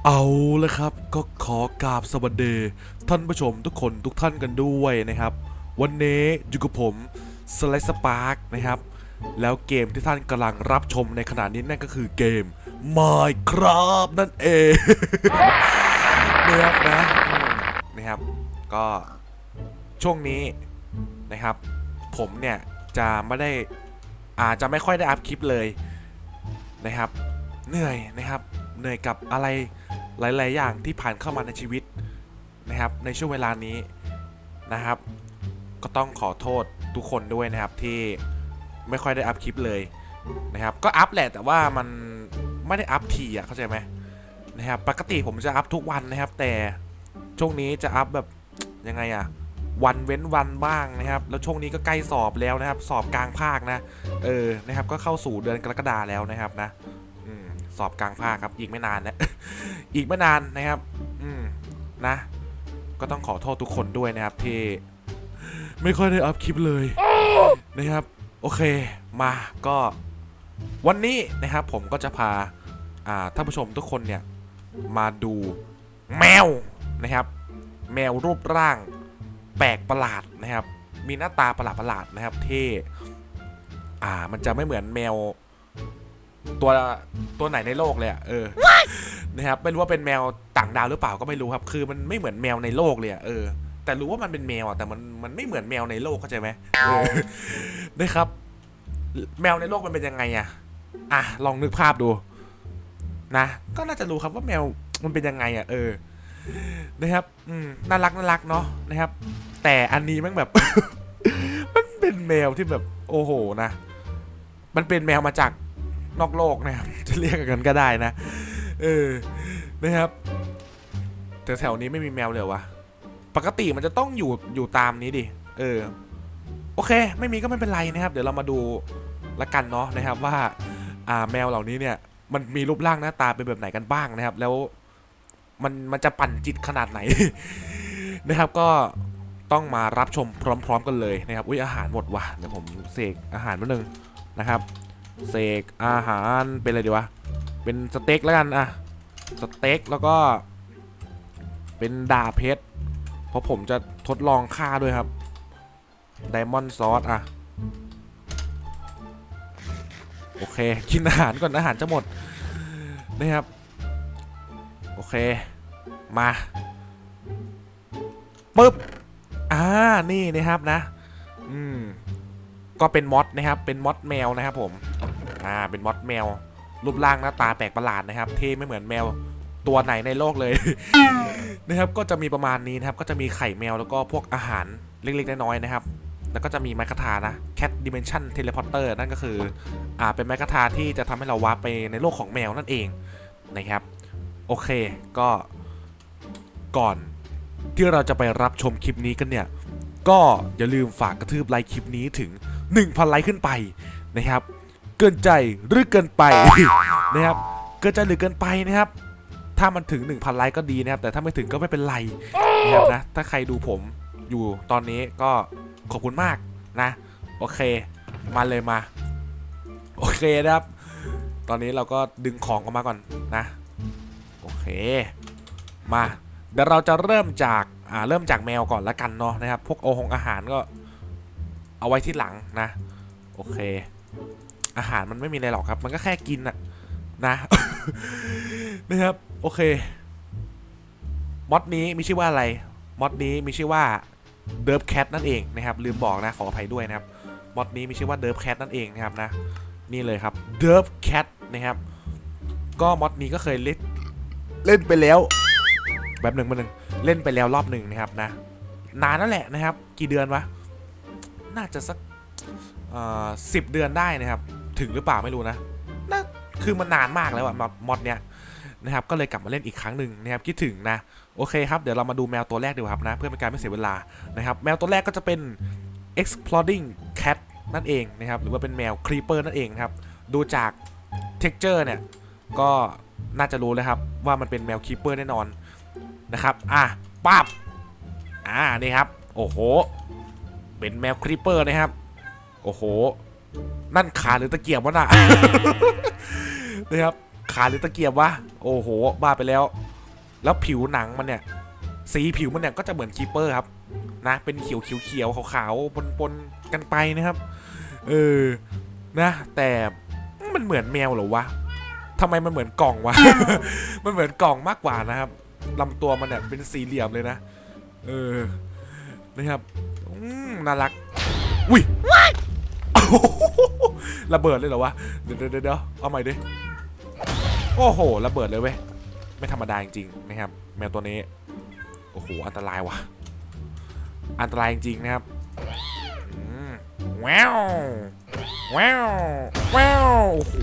เอาเลยครับก็ขอกราบสวัสดีท่านผู้ชมทุกคนทุกท่านกันด้วยนะครับวันนี้อยู่กับผมสไลด์สปาร์กนะครับแล้วเกมที่ท่านกำลังรับชมในขณะนี้นั่นก็คือเกม Minecraft นั่นเองนะครับก็ช่วงนี้นะครับผมเนี่ยจะไม่ได้อาจจะไม่ค่อยได้อัพคลิปเลยนะครับเหนื่อยกับอะไรหลายๆอย่างที่ผ่านเข้ามาในชีวิตนะครับในช่วงเวลานี้นะครับก็ต้องขอโทษทุกคนด้วยนะครับที่ไม่ค่อยได้อัพคลิปเลยนะครับก็อัพแหละแต่ว่ามันไม่ได้อัพทีอ่ะเข้าใจไหมนะครับปกติผมจะอัพทุกวันนะครับแต่ช่วงนี้จะอัพแบบยังไงอ่ะวันเว้นวันบ้างนะครับแล้วช่วงนี้ก็ใกล้สอบแล้วนะครับสอบกลางภาคนะนะครับก็เข้าสู่เดือนกรกฎาแล้วนะครับนะสอบกลางภาคครับอีกไม่นานนะ อีกไม่นานนะครับนะก็ต้องขอโทษทุกคนด้วยนะครับที่ไม่ค่อยได้อัพคลิปเลยนะครับโอเคมาก็วันนี้นะครับผมก็จะพาท่านผู้ชมทุกคนเนี่ยมาดูแมวนะครับแมวรูปร่างแปลกประหลาดนะครับมีหน้าตาประหลาดนะครับที่มันจะไม่เหมือนแมวตัวไหนในโลกเลยนะครับไม่รู้ว่าเป็นแมวต่างดาวหรือเปล่าก็ไม่รู้ครับคือมันไม่เหมือนแมวในโลกเลยแต่รู้ว่ามันเป็นแมวแต่มันไม่เหมือนแมวในโลกเข้าใจไหมนะครับแมวในโลกมันเป็นยังไงลองนึกภาพดูนะก็น่าจะรู้ครับว่าแมวมันเป็นยังไงนะครับน่ารักเนาะนะครับแต่อันนี้มันแบบ มันเป็นแมวที่แบบโอ้โหนะมันเป็นแมวมาจากนอกโลกนะครับจะเรียกกันก็ได้นะนะครับแต่แถวนี้ไม่มีแมวเลยวะปกติมันจะต้องอยู่ตามนี้ดิโอเคไม่มีก็ไม่เป็นไรนะครับเดี๋ยวเรามาดูละกันเนาะนะครับว่าแมวเหล่านี้เนี่ยมันมีรูปร่างหน้าตาเป็นแบบไหนกันบ้างนะครับแล้วมันจะปั่นจิตขนาดไหน นะครับก็ต้องมารับชมพร้อมๆกันเลยนะครับอุ้ยอาหารหมดว่ะเดี๋ยวผมเสกอาหารมาหนึ่งนะครับเสกอาหารเป็นอะไรดีวะเป็นสเต็กแล้วกันสเต็กแล้วก็เป็นดาบเพชรเพราะผมจะทดลองฆ่าด้วยครับไดมอนด์ซอสโอเคกินอาหารก่อนอาหารจะหมดนะครับโอเคมาปึ๊บนี่นะครับนะก็เป็นมอสนะครับเป็นมอสแมวนะครับผมเป็นมอสแมวรูปร่างหน้าตาแปลกประหลาดนะครับที่ไม่เหมือนแมวตัวไหนในโลกเลย นะครับก็จะมีประมาณนี้นะครับก็จะมีไข่แมวแล้วก็พวกอาหารเล็กๆน้อยๆนะครับแล้วก็จะมีไม้คาถานะ Cat Dimension Teleporter นั่นก็คือเป็นไม้คาถาที่จะทำให้เราวาร์ปไปในโลกของแมวนั่นเองนะครับโอเคก็ก่อนที่เราจะไปรับชมคลิปนี้กันเนี่ยก็อย่าลืมฝากกระทืบไลค์คลิปนี้ถึง 1,000 ไลค์ขึ้นไปนะครับเกินใจหรือเกินไป นะครับเกินใจหรือเกินไปนะครับถ้ามันถึง 1,000 ไลค์ก็ดีนะครับแต่ถ้าไม่ถึงก็ไม่เป็นไรนะครับนะถ้าใครดูผมอยู่ตอนนี้ก็ขอบคุณมากนะโอเคมาเลยมาโอเคนะครับตอนนี้เราก็ดึงของออกมาก่อนนะโอเคมาเดี๋ยวเราจะเริ่มจากแมวก่อนละกันเนาะนะครับพวกอาหารก็เอาไว้ที่หลังนะโอเคอาหารมันไม่มีอะไรหรอกครับมันก็แค่กินนะนะครับโอเคมอดนี้มีชื่อว่าอะไรมอดนี้มีชื่อว่าเดิร์ฟแคทนั่นเองนะครับลืมบอกนะขออภัยด้วยนะครับมอดนี้มีชื่อว่าเดิร์ฟแคทนั่นเองนะครับนะนี่เลยครับเดิร์ฟแคทนะครับก็มอดนี้ก็เคยเล่นไปแล้วแบบหนึ่งเล่นไปแล้วรอบหนึ่งนะครับนะนานนั่นแหละนะครับกี่เดือนวะน่าจะสัก10 เดือนได้นะครับถึงหรือเปล่าไม่รู้นะคือมันนานมากแล้วมอดเนี้ยนะครับก็เลยกลับมาเล่นอีกครั้งหนึ่งนะครับคิดถึงนะโอเคครับเดี๋ยวเรามาดูแมวตัวแรกดีกว่าครับนะเพื่อเป็นการไม่เสียเวลานะครับแมวตัวแรกก็จะเป็น exploding cat นั่นเองนะครับหรือว่าเป็นแมว creeper นั่นเองครับดูจาก texture เนี่ยก็น่าจะรู้เลยครับว่ามันเป็นแมว creeper แน่นอนนะครับปั๊บนี่ครับโอ้โหเป็นแมว creeper นะครับโอ้โหนั่นขาหรือตะเกียบวะน่ะ นะครับขาหรือตะเกียบวะโอ้โหบ้าไปแล้วแล้วผิวหนังมันเนี่ยสีผิวมันเนี่ยก็จะเหมือนคีเปอร์ครับนะเป็นเขียวขาวปนกันไปนะครับนะแต่มันเหมือนแมวเหรอวะทำไมมันเหมือนกล่องวะ มันเหมือนกล่องมากกว่านะครับลำตัวมันเนี่ยเป็นสี่เหลี่ยมเลยนะนะครับน่ารักอุ้ย ระเบิดเลยเหรอวะเดี๋ยวเอาใหม่ดิโอ้โหระเบิดเลยเว้ยไม่ธรรมดาจริงๆนะครับแมวตัวนี้โอ้โหอันตรายว่ะอันตรายจริงๆนะครับว้าวว้าวว้าวโอ้โห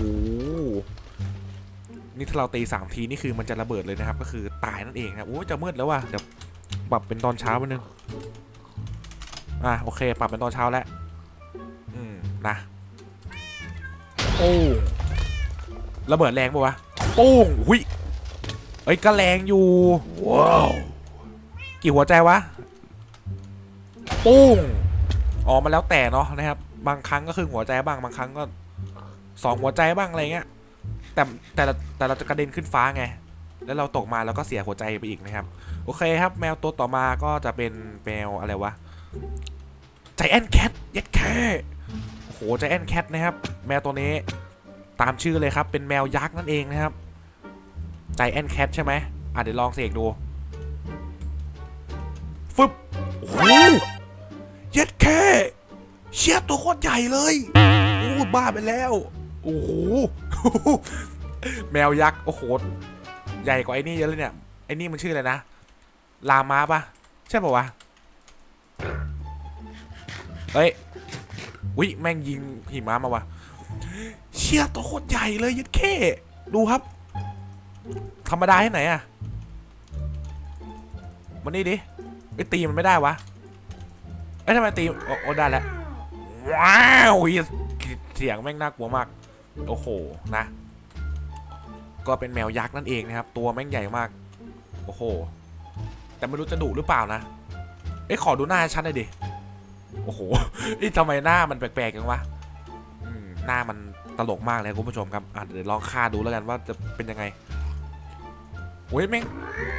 นี่ถ้าเราตี3 ทีนี่คือมันจะระเบิดเลยนะครับก็คือตายนั่นเองครับโอ้จะมืดแล้วว่ะเดี๋ยวปรับเป็นตอนเช้าไปนึงโอเคปรับเป็นตอนเช้าแล้วนะโอ้ระเบิดแรงป่ะวะปุ้งหุยเอ้ยก็แรงอยู่ว้าวกี่หัวใจวะปุ้งอ๋อมันแล้วแต่เนาะนะครับบางครั้งก็คือหัวใจบ้างบางครั้งก็2 หัวใจบ้างอะไรเงี้ยแต่เราจะกระเด็นขึ้นฟ้าไงแล้วเราตกมาแล้วก็เสียหัวใจไปอีกนะครับโอเคครับแมวตัวต่อมาก็จะเป็นแมวอะไรวะไจแอนท์แคทยัดแค่โอ้โหไจแอนท์แคทนะครับแมวตัวนี้ตามชื่อเลยครับเป็นแมวยักษ์นั่นเองนะครับไจแอนท์แคทใช่ไหมเดี๋ยวลองเสกดูฟึบโอ้โหยัดแค่เชี่ยตัวโคตรใหญ่เลยโอ้บ้าไปแล้วโอ้โหแมวยักษ์โอ้โหใหญ่กว่าไอ้นี่เยอะเลยเนี่ยไอ้นี่มันชื่ออะไรนะลามาปะใช่ป่าวะเฮ้ยวิแม่งยิงหิมะมาวะเชี่ยตัวโคตรใหญ่เลยยัดแค่ดูครับธรรมดาที่ไหนอะมันนี่ดิไอ้ตีมันไม่ได้วะไอ้ทำไมตีโอ้ได้แล้วว้าวเสียงแม่งน่ากลัวมากโอ้โหนะก็เป็นแมวยักษ์นั่นเองนะครับตัวแม่งใหญ่มากโอ้โหแต่ไม่รู้จะดุหรือเปล่านะขอดูหน้าชัดหน่อยดิโอ้โหทำไมหน้ามันแปลกๆกันวะหน้ามันตลกมากเลยคุณผู้ชมครับเดี๋ยวลองฆ่าดูแล้วกันว่าจะเป็นยังไงโอ้ยแม่ง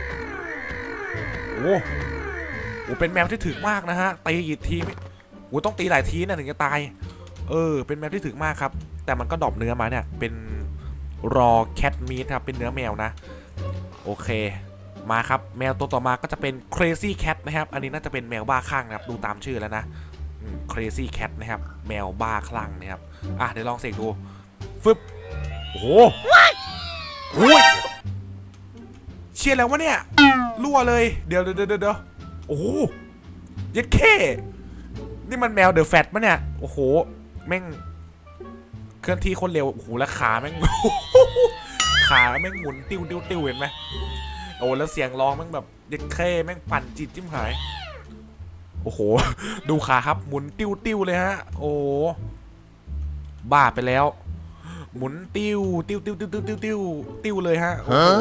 โอ้โหเป็นแมวที่ถึกมากนะฮะตีกี่ทีโอ้ต้องตีหลายทีนะถึงจะตายเป็นแมวที่ถึกมากครับแต่มันก็ดรอปเนื้อมาเนี่ยเป็นรอแคทมีทครับเป็นเนื้อแมวนะโอเคมาครับแมวตัวต่อมาก็จะเป็น Crazy Cat นะครับอันนี้น่าจะเป็นแมวบ้าคลั่งนะครับดูตามชื่อแล้วนะCrazy Cat นะครับแมวบ้าคลั่งนะครับเดี๋ยวลองเสกดูฟึบโอ้โหโอ้ยเชี่ยแล้ววะเนี่ยรั่วเลยเดี๋ยวโอ้โหยัดเข้นี่มันแมวเดอะแฟตปะเนี่ยโอ้โหแม่งเคลื่อนที่คนเร็วโอ้โหแล้วขาแม่งขาแม่งหมุนติ้วเห็นไหมโอ้แล้วเสียงร้องแม่งแบบยัดเข้แม่งปั่นจิตจิ้มหายโอ้โหดูขาครับหมุนติ้วเลยฮะโอ้บ้าไปแล้วหมุนติ้วเลยฮะ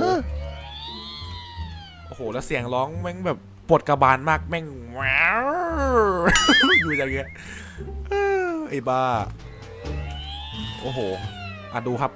โอ้โหแล้วเสียงร้องแม่งแบบปวดกระบาลมากแม่งว้าวอยู่อย่างเงี้ยไอ้บ้าโอ้โหดูครับ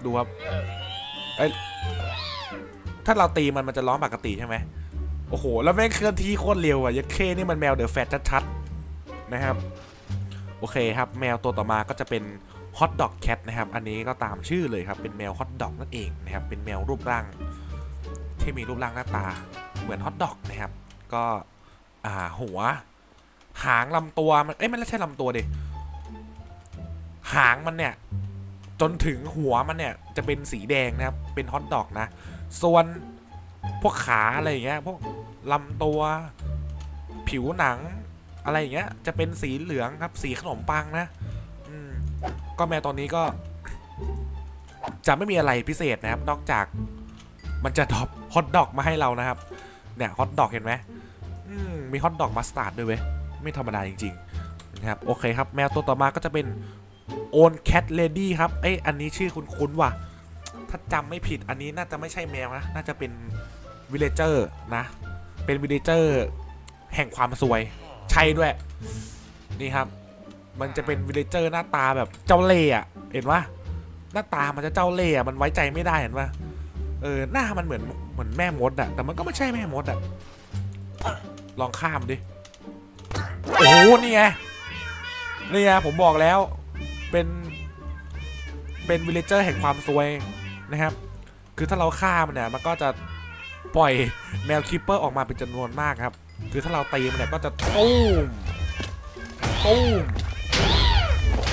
ถ้าเราตีมันจะร้องปกติใช่ไหมโอ้โหแล้วแม่งเคลื่อนที่โคตรเร็วยัดเข้นี่มันแมวเดอะแฟตชัดๆนะครับโอเคครับแมวตัวต่อมาก็จะเป็นฮอตด็อกแคทนะครับอันนี้ก็ตามชื่อเลยครับเป็นแมวฮอตด็อกนั่นเองนะครับเป็นแมวรูปร่างที่มีรูปร่างหน้าตาเหมือนฮอตด็อกนะครับก็หัวหางลำตัวมันไม่ใช่ลำตัวดิหางมันเนี่ยจนถึงหัวมันเนี่ยจะเป็นสีแดงนะครับเป็นฮอตด็อกนะส่วนพวกขาอะไรอย่างเงี้ยพวกลำตัวผิวหนังอะไรอย่างเงี้ยจะเป็นสีเหลืองครับสีขนมปังนะก็แมวตอนนี้ก็จะไม่มีอะไรพิเศษนะครับนอกจากมันจะดรอปฮอทดอกมาให้เรานะครับเนี่ยฮอทดอกเห็นไหมมีฮอทดอกมัสตาร์ดด้วยเว้ยไม่ธรรมดาจริงๆนะครับโอเคครับแมวตัวต่อมาก็จะเป็นโอนแคทเลดี้ครับอันนี้ชื่อคุ้นๆว่ะถ้าจำไม่ผิดอันนี้น่าจะไม่ใช่แมวนะน่าจะเป็นวิลเลเจอร์นะเป็นวิลเลเจอร์แห่งความซวยใช่ด้วยนี่ครับมันจะเป็นวิลเลเจอร์หน้าตาแบบเจ้าเล่ห์เห็นปะหน้าตามันจะเจ้าเล่ห์มันไว้ใจไม่ได้เห็นปะหน้ามันเหมือนแม่มดอะแต่มันก็ไม่ใช่แม่มดอะลองข้ามดิโอ้โหนี่ไงผมบอกแล้วเป็นวิลเลเจอร์แห่งความซวยนะครับคือถ้าเราฆ่ามันเนี่ยมันก็จะปล่อยแมวคิปเปอร์ออกมาเป็นจำนวนมากครับคือถ้าเราตีมันเนี่ยก็จะตุ้มโอ้โห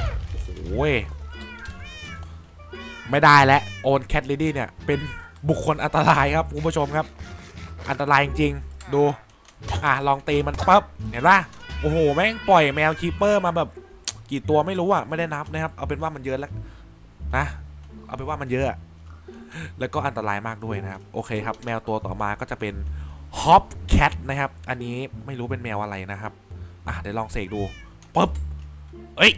ไม่ได้แล้วโอนแคทเลดี้เนี่ยเป็นบุคคลอันตรายครับคุณผู้ชมครับอันตรายจริงๆดูลองตีมันปั๊บเห็นป่ะโอ้โหแม่งปล่อยแมวคีเปอร์มาแบบกี่ตัวไม่รู้อ่ะไม่ได้นับนะครับเอาเป็นว่ามันเยอะแล้วนะเอาเป็นว่ามันเยอะแล้วก็อันตรายมากด้วยนะครับโอเคครับแมวตัวต่อมาก็จะเป็นฮอปแคทนะครับอันนี้ไม่รู้เป็นแมวอะไรนะครับเดี๋ยวลองเสกดูปุ๊บเอ้ย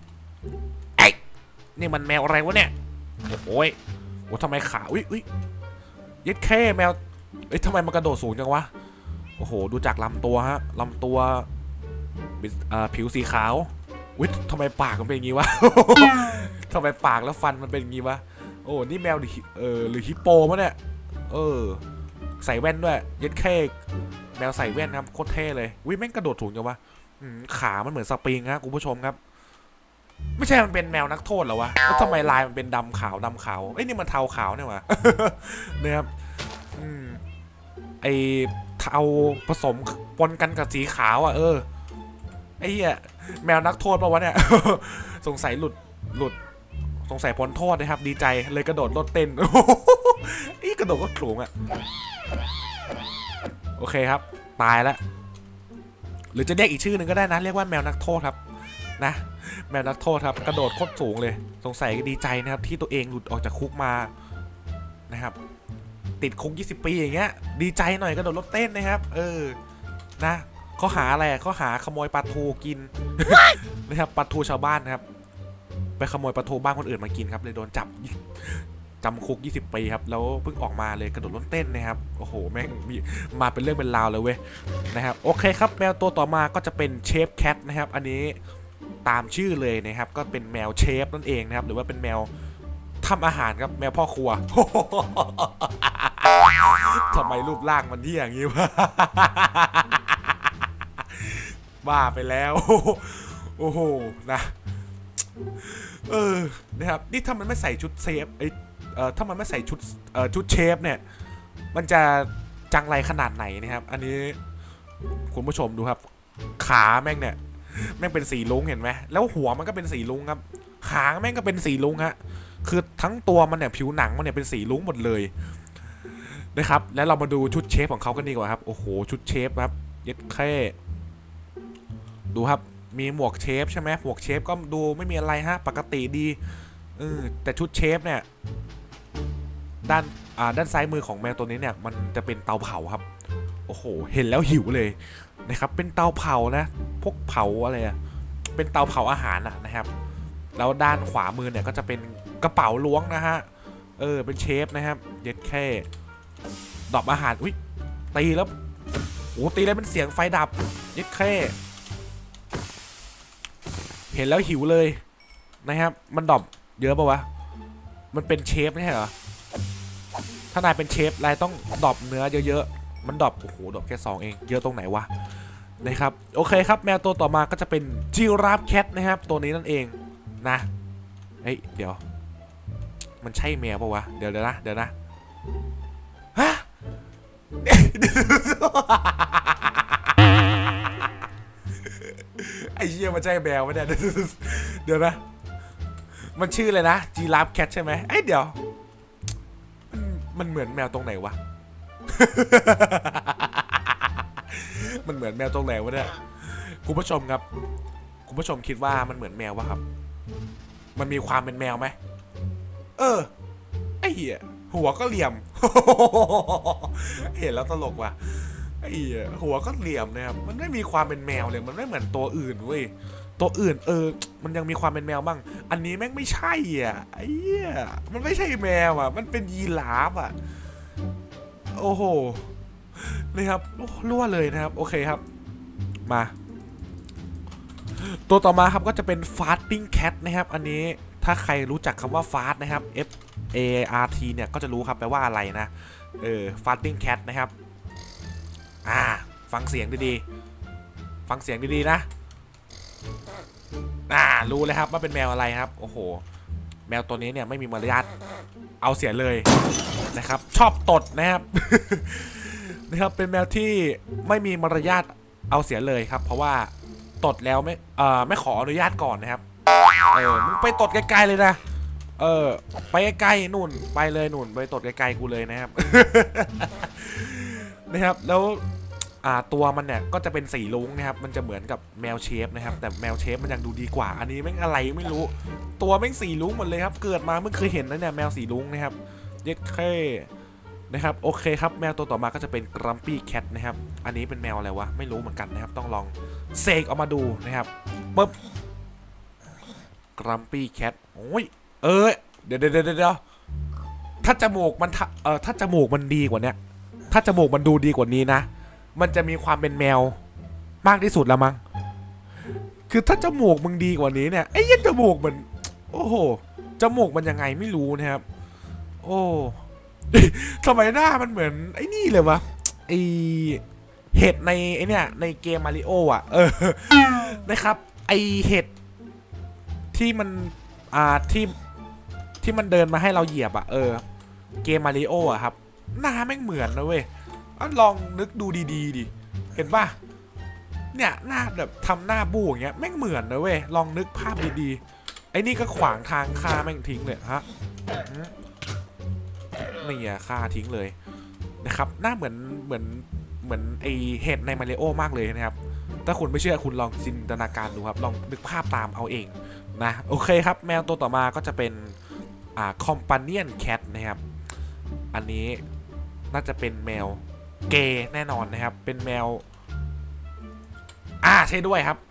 นี่มันแมวอะไรวะเนี่ยโอ้ยทำไมขาอุ้ยยัดแค่แมวทำไมมันกระโดดสูงจังวะโอ้โหดูจากลำตัวฮะลำตัวผิวสีขาวทำไมปากมันเป็นอย่างงี้วะ ทำไมปากแล้วฟันมันเป็นอย่างงี้วะโอ้นี่แมวหรือฮิปโปมั้งเนี่ยใส่แว่นด้วยยัดแค่แมวใส่แว่นครับโคตรเท่เลยแม่งกระโดดสูงจังวะขามันเหมือนสปริงครับคุณผู้ชมครับไม่ใช่มันเป็นแมวนักโทษเหรอวะแล้วทำไมลายมันเป็นดำขาวนี่มันเทาขาวเนี่ยวะ นะครับไอเทาผสมปนกันกับสีขาวไอ้เหี้ยแมวนักโทษปะวะเนี่ย สงสัยหลุดสงสัยพ้นโทษนะครับดีใจเลยกระโดดรถเต้น กระโดดก็สูงอะโอเคครับตายแล้วหรือจะเรียกอีกชื่อหนึ่งก็ได้นะเรียกว่าแมวนักโทษครับนะแมวนักโทษครับกระโดดโคตรสูงเลยสงสัยดีใจนะครับที่ตัวเองหลุดออกจากคุกมานะครับติดคุก20 ปีอย่างเงี้ยดีใจหน่อยกระโดดรถเต้นนะครับนะเขาหาอะไรเขาหาขโมยปลาทูกิน นะครับปลาทูชาวบ้านนะครับไปขโมยปลาทูบ้านคนอื่นมากินครับเลยโดนจับจำคุก20 ปีครับแล้วเพิ่งออกมาเลยกระโดดรถเต้นนะครับโอ้โหแม่งมาเป็นเรื่องเป็นราวเลยเว้ยนะครับโอเคครับแมวตัวต่อมาก็จะเป็นเชฟแคทนะครับอันนี้ตามชื่อเลยนะครับก็เป็นแมวเชฟนั่นเองนะครับหรือว่าเป็นแมวทำอาหารครับแมวพ่อครัว ทำไมรูปร่างมันที่อย่างนี้วะ บ้าไปแล้วโอ้โหนะนะครับนี่ถ้ามันไม่ใส่ชุดเซฟถ้ามันไม่ใส่ชุดเชฟเนี่ยมันจะจังไรขนาดไหนนะครับอันนี้คุณผู้ชมดูครับขาแม่งเนี่ยแม่งเป็นสีลุ้งเห็นไหมแล้วหัวมันก็เป็นสีลุ้งครับขาแม่งก็เป็นสีลุ้งฮะคือทั้งตัวมันเนี่ยผิวหนังมันเนี่ยเป็นสีลุ้งหมดเลยนะครับแล้วเรามาดูชุดเชฟของเขากันดีกว่าครับโอ้โหชุดเชฟครับเย็ดแค่ดูครับมีหมวกเชฟใช่ไหมหมวกเชฟก็ดูไม่มีอะไรฮะปกติดีแต่ชุดเชฟเนี่ยด้านซ้ายมือของแมวตัวนี้เนี่ยมันจะเป็นเตาเผาครับโอ้โหเห็นแล้วหิวเลยนะครับเป็นเตาเผานะพวกเผาอะไรอะเป็นเตาเผาอาหารนะครับแล้วด้านขวามือเนี่ยก็จะเป็นกระเป๋าล้วงนะฮะเป็นเชฟนะครับเย็ดแค่ดรอปอาหารอุ้ยตีแล้วโอ้ตีแล้วเป็นเสียงไฟดับเย็ดแค่เห็นแล้วหิวเลยนะครับมันดรอปเยอะปะวะมันเป็นเชฟไม่ใช่เหรอถ้านายเป็นเชฟนายต้องดรอปเนื้อเยอะๆมันดรอปโอ้โหดรอปแค่2เองเยอะตรงไหนวะนะครับโอเคครับแมวตัวต่อมาก็จะเป็นจิราฟแคทนะครับตัวนี้นั่นเองนะเดี๋ยวมันใช่แมวปะวะเดี๋ยวนะฮะไอ้เหี้ยมันใช่แมวไหมเนี่ยเดี๋ยวนะมันชื่อเลยนะจิราฟแคทใช่ไหมเดี๋ยวมันเหมือนแมวตรงไหนวะ มันเหมือนแมวตรงไหนวะเนี่ยคุณผู้ชมครับคุณผู้ชมคิดว่ามันเหมือนแมววะครับมันมีความเป็นแมวไหมไอ้เหี้ยหัวก็เหลี่ยม เห็นแล้วตลกว่ะไอ้เหี้ยหัวก็เหลี่ยมนะครับมันไม่มีความเป็นแมวเลยมันไม่เหมือนตัวอื่นเว้ยตัวอื่นมันยังมีความเป็นแมวบ้างอันนี้แม่งไม่ใช่ไอ้เหี้ยมันไม่ใช่แมวมันเป็นยีราฟโอ้โหนี่ครับรั่วเลยนะครับโอเคครับมาตัวต่อมาครับก็จะเป็นฟาสติ้งแคทนะครับอันนี้ถ้าใครรู้จักคำว่า fast นะครับ F A R T เนี่ยก็จะรู้ครับแปลว่าอะไรนะfasting cat นะครับฟังเสียงดีๆฟังเสียงดีๆนะรู้เลยครับว่าเป็นแมวอะไรครับโอ้โหแมวตัวนี้เนี่ยไม่มีมารยาทเอาเสียเลยนะครับชอบตดนะครับ นะครับเป็นแมวที่ไม่มีมารยาทเอาเสียเลยครับเพราะว่าตดแล้วไม่ขออนุญาตก่อนนะครับมึงไปตดไกลๆเลยนะไปไกลๆนู่นไปเลยนู่นไปตดไกลๆกูเลยนะครับ นะครับแล้วตัวมันเนี่ยก็จะเป็นสีลุ้งนะครับมันจะเหมือนกับแมวเชฟนะครับแต่แมวเชฟมันยังดูดีกว่าอันนี้แม่งอะไรไม่รู้ตัวแม่งสีลุ้งหมดเลยครับเกิดมาเพิ่งเคยเห็นนะเนี่ยแมวสีลุ้งนะครับเย็ดแค่นะครับโอเคครับแมวตัวต่อมาก็จะเป็น Grumpy Cat นะครับอันนี้เป็นแมวอะไรวะไม่รู้เหมือนกันนะครับต้องลองเสกออกมาดูนะครับปึ๊บ Grumpy Cat โอ้ยเดี๋ยวถ้าจมูกมันถ้าจมูกมันดีกว่านี้ถ้าจมูกมันดูดีกว่านี้นะมันจะมีความเป็นแมวมากที่สุดแล้วมั้งคือถ้าจมูกมึงดีกว่านี้เนี่ยไอ้ยันจมูกมันโอ้โหจมูกมันยังไงไม่รู้นะครับโอ้ทำไมหน้ามันเหมือนไอ้นี่เลยวะไอเห็ดในไอเนี่ยในเกมมาริโอนะครับไอเห็ดที่มันที่มันเดินมาให้เราเหยียบเกมมาริโอครับหน้าแม่งเหมือนนะเว้ยลองนึกดูดีดิเห็นป่ะเนี่ยหน้าแบบทำหน้าบู้อย่างเงี้ยแม่งเหมือนนะเว้ยลองนึกภาพดีๆไอ้นี่ก็ขวางทางฆ่าแม่งทิ้งเลยฮะนี่ฆ่าทิ้งเลยนะครับหน้าเหมือนไอเห็ดในมาริโอมากเลยนะครับถ้าคุณไม่เชื่อคุณลองจินตนาการดูครับลองนึกภาพตามเอาเองนะโอเคครับแมวตัวต่อมาก็จะเป็นCompanion Cat นะครับอันนี้น่าจะเป็นแมวเกย์แน่นอนนะครับเป็นแมวใช่ด้วยครับ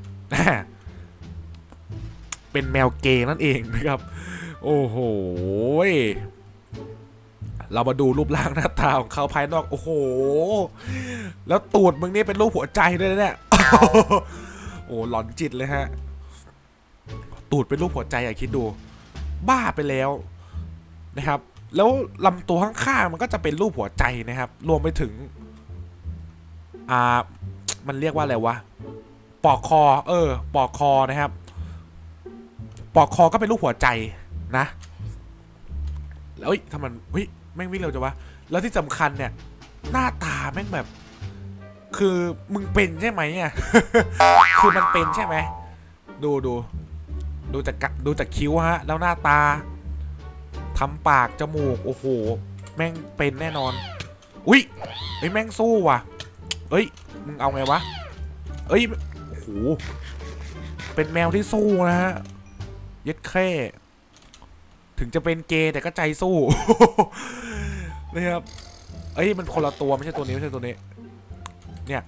เป็นแมวเกย์นั่นเองนะครับโอ้โหเรามาดูรูปร่างหน้าตาของเขาภายนอกโอ้โหแล้วตูดมึงนี่เป็นรูปหัวใจด้วยนะเนี่ยโอ้หลอนจิตเลยฮะตูดเป็นรูปหัวใจคิดดูบ้าไปแล้วนะครับแล้วลำตัวข้างๆมันก็จะเป็นรูปหัวใจนะครับรวมไปถึงมันเรียกว่าอะไรวะปอกคอปอกคอนะครับปอกคอก็เป็นรูปหัวใจนะแล้วทำมันแม่งวิ่งเร็วจังวะแล้วที่สำคัญเนี่ยหน้าตาแม่งแบบคือมึงเป็นใช่ไหมคือมันเป็นใช่ไหมดูจากคิ้วฮะแล้วหน้าตาทำปากจมูกโอ้โหแม่งเป็นแน่นอนแม่งสู้ว่ะมึงเอาไงวะโอ้โหเป็นแมวที่สู้นะฮะยัดแค่ถึงจะเป็นเกย์แต่ก็ใจสู้นะครับมันคนละตัวไม่ใช่ตัวนี้ไม่ใช่ตัวนี้เนี่ย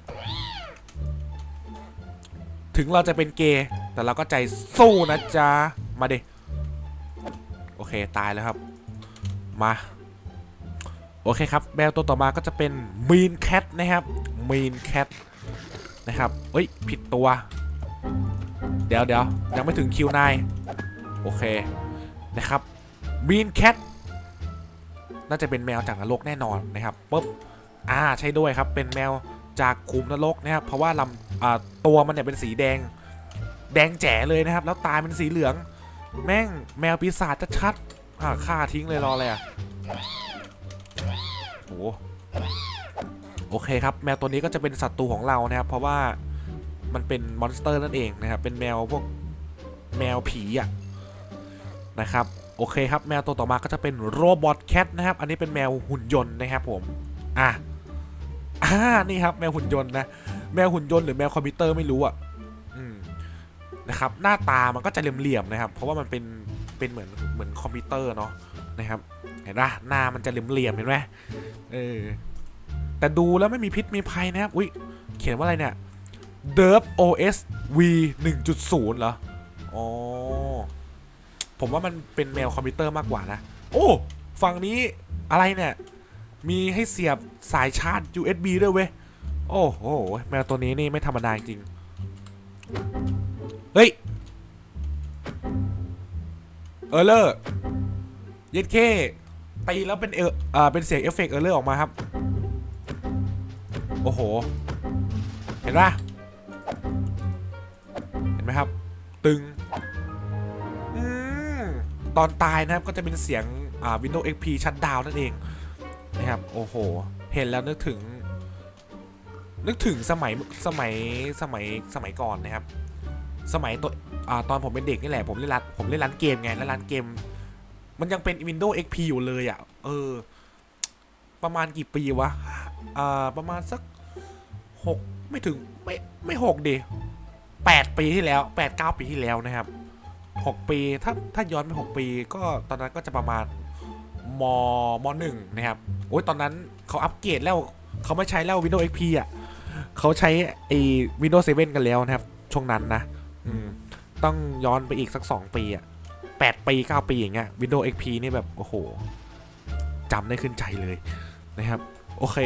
ถึงเราจะเป็นเกย์แต่เราก็ใจสู้นะจ๊ะมาดิโอเคตายแล้วครับมาโอเคครับแมวตัวต่อมาก็จะเป็น Mean Cat นะครับ Mean Cat นะครับผิดตัวเดี๋ยวยังไม่ถึงคิวนายโอเคนะครับ Mean Cat น่าจะเป็นแมวจากนรกแน่นอนนะครับปุ๊บใช่ด้วยครับเป็นแมวจากขุมนรกนะครับเพราะว่าตัวมันเนี่ยเป็นสีแดงแจ๋เลยนะครับแล้วตาเป็นสีเหลืองแม่งแมวปีศาจชัดฆ่าทิ้งเลยรออะไรโอเคครับแมวตัวนี้ก็จะเป็นศัตรูของเรานะครับเพราะว่ามันเป็นมอนสเตอร์นั่นเองนะครับเป็นแมวพวกแมวผีนะครับโอเคครับแมวตัวต่อมาก็จะเป็นโรบอทแคทนะครับอันนี้เป็นแมวหุ่นยนต์นะครับผมนี่ครับแมวหุ่นยนต์นะแมวหุ่นยนต์หรือแมวคอมพิวเตอร์ไม่รู้นะครับหน้าตามันก็จะเหลี่ยมๆนะครับเพราะว่ามันเป็นเหมือนคอมพิวเตอร์เนาะนะครับเห็นป่ะหน้ามันจะเหลี่ยมๆเห็นไหมแต่ดูแล้วไม่มีพิษมีภัยนะครับเขียนว่าอะไรเนี่ย Derp OS V 1.0 เหรอผมว่ามันเป็นแมวคอมพิวเตอร์มากกว่านะฝั่งนี้อะไรเนี่ยมีให้เสียบสายชาร์จ USB ด้วยเว้ยโอ้โหแมวตัวนี้นี่ไม่ธรรมดาจริงเลอร์เย็ดเคตีแล้วเป็นเป็นเสียงเอฟเฟกต์เออร์เลอร์ออกมาครับโอ้โหเห็นปะเห็นไหมครับตึงตอนตายนะครับก็จะเป็นเสียงWindows XP ชัตดาวน์นั่นเองนะครับโอ้โหเห็นแล้วนึกถึงสมัยก่อนนะครับสมัยตอนผมเป็นเด็กนี่แหละผมเล่นร้านเกมไงแล้วร้านเกมมันยังเป็น Windows XP อยู่เลยอ่ะประมาณกี่ปีวะประมาณสัก6ไม่ถึงไม่6ดิ8 ปีที่แล้ว8-9 ปีที่แล้วนะครับ6 ปีถ้าย้อนไป6 ปีก็ตอนนั้นก็จะประมาณม.1 นะครับโอ้ยตอนนั้นเขาอัปเกรดแล้วเขาไม่ใช้แล้ว Windows XP อ่ะเขาใช้Windows 7 กันแล้วนะครับช่วงนั้นนะต้องย้อนไปอีกสัก2 ปีอ่ะ8 ปี 9 ปีอย่างเงี้ย Windows XP นี่แบบโอ้โหจำได้ขึ้นใจเลยนะครับโอเค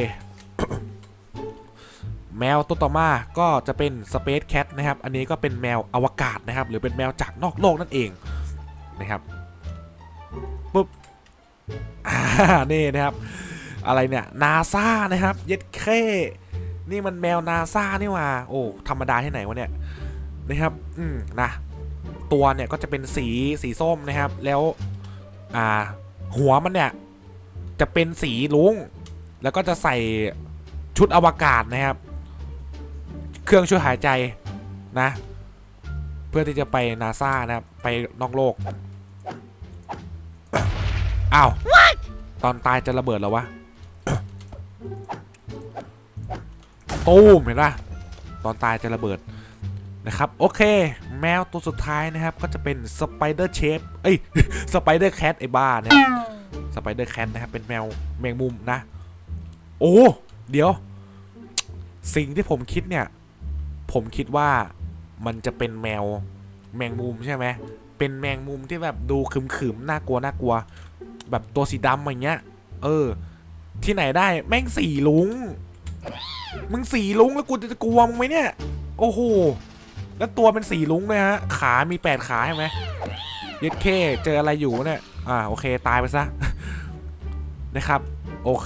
แมวตัวต่อมาก็จะเป็น Space Cat นะครับอันนี้ก็เป็นแมวอวกาศนะครับหรือเป็นแมวจากนอกโลกนั่นเองนะครับปุ๊บนี่นะครับอะไรเนี่ยนาซานะครับเย็ดเคนี่มันแมวนาซานี่ว่าโอ้ธรรมดาที่ไหนวะเนี่ยนะครับนะตัวเนี่ยก็จะเป็นสีส้มนะครับแล้วหัวมันเนี่ยจะเป็นสีลุ้งแล้วก็จะใส่ชุดอวกาศนะครับเครื่องช่วยหายใจนะเพื่อที่จะไปนาซานะครับไปนอกโลกอ้าวตอนตายจะระเบิดแล้ววะตูมเห็นป่ะตอนตายจะระเบิดนะครับโอเคแมวตัวสุดท้ายนะครับก็จะเป็นสไปเดอร์เชฟสไปเดอร์แคทไอ้บ้าเนี่ยสไปเดอร์แคทนะครับเป็นแมงมุมนะโอ้เดี๋ยวสิ่งที่ผมคิดเนี่ยผมคิดว่ามันจะเป็นแมงมุมใช่ไหมเป็นแมงมุมที่แบบดูขึมๆน่ากลัวแบบตัวสีดำอย่างเงี้ยที่ไหนได้แม่งสีลุงมึงสีลุงแล้วกูจะกลัวมึงไหมเนี่ยโอ้โหแล้วตัวเป็นสีลุงเลยฮะขามี8 ขาใช่ไหมเย็ดเคเจออะไรอยู่เนี่ยโอเคตายไปซะนะครับโอเค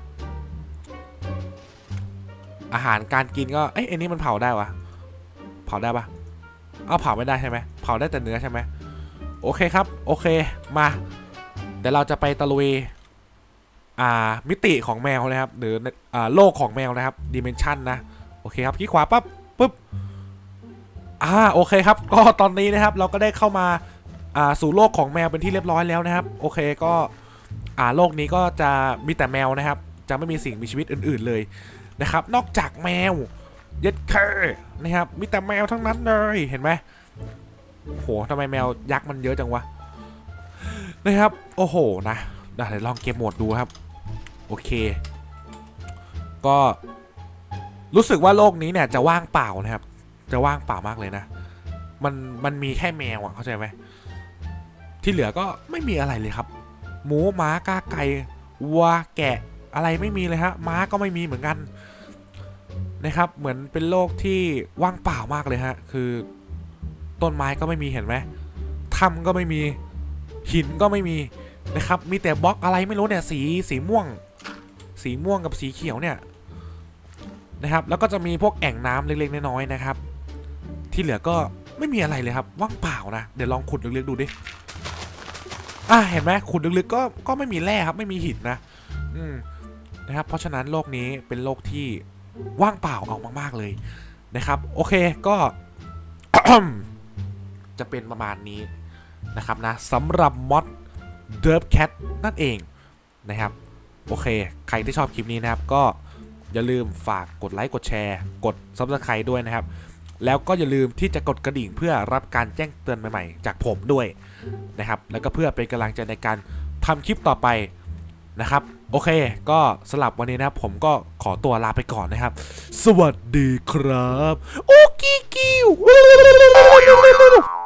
อาหารการกินก็ไอ้นี่มันเผาได้วะเผาได้ปะเผาไม่ได้ใช่ไหมเผาได้แต่เนื้อใช่ไหมโอเคครับโอเคมาเดี๋ยวเราจะไปตะลุยมิติของแมวนะครับหรือโลกของแมวนะครับดิเมนชันนะโอเคครับคลิกขวาปั๊บปุ๊บโอเคครับก็ตอนนี้นะครับเราก็ได้เข้ามาสู่โลกของแมวเป็นที่เรียบร้อยแล้วนะครับโอเคก็โลกนี้ก็จะมีแต่แมวนะครับจะไม่มีสิ่งมีชีวิตอื่นๆเลยนะครับนอกจากแมวเย็ดเคนะครับมีแต่แมวทั้งนั้นเลยเห็นไหมโหทำไมแมวยักษ์มันเยอะจังวะนะครับโอ้โหนะเดี๋ยวลองเกมโหมดดูครับโอเคก็รู้สึกว่าโลกนี้เนี่ยจะว่างเปล่านะครับจะว่างเปล่ามากเลยนะมันมีแค่แมวเข้าใจไหมที่เหลือก็ไม่มีอะไรเลยครับหมูหมากาไก่วัวแกะอะไรไม่มีเลยฮะม้าก็ไม่มีเหมือนกันนะครับเหมือนเป็นโลกที่ว่างเปล่ามากเลยฮะคือต้นไม้ก็ไม่มีเห็นไหมถ้ำก็ไม่มีหินก็ไม่มีนะครับมีแต่บล็อกอะไรไม่รู้เนี่ยสีม่วงกับสีเขียวเนี่ยนะครับแล้วก็จะมีพวกแอ่งน้ำเล็กๆน้อยๆนะครับที่เหลือก็ไม่มีอะไรเลยครับว่างเปล่านะเดี๋ยวลองขุดลึกๆดูดิเห็นไหมขุดลึกๆก็ไม่มีแร่ครับไม่มีหินนะนะครับเพราะฉะนั้นโลกนี้เป็นโลกที่ว่างเปล่าออกมากๆเลยนะครับโอเคก็ จะเป็นประมาณนี้นะครับนะสำหรับมอดDerp Cat นั่นเองนะครับโอเคใครที่ชอบคลิปนี้นะครับก็อย่าลืมฝากกดไลค์กดแชร์กด Subscribe ด้วยนะครับแล้วก็อย่าลืมที่จะกดกระดิ่งเพื่อรับการแจ้งเตือนใหม่ๆจากผมด้วยนะครับแล้วก็เพื่อเป็นกำลังใจในการทำคลิปต่อไปนะครับโอเคก็สำหรับวันนี้นะครับผมก็ขอตัวลาไปก่อนนะครับสวัสดีครับโอเคกิ้ว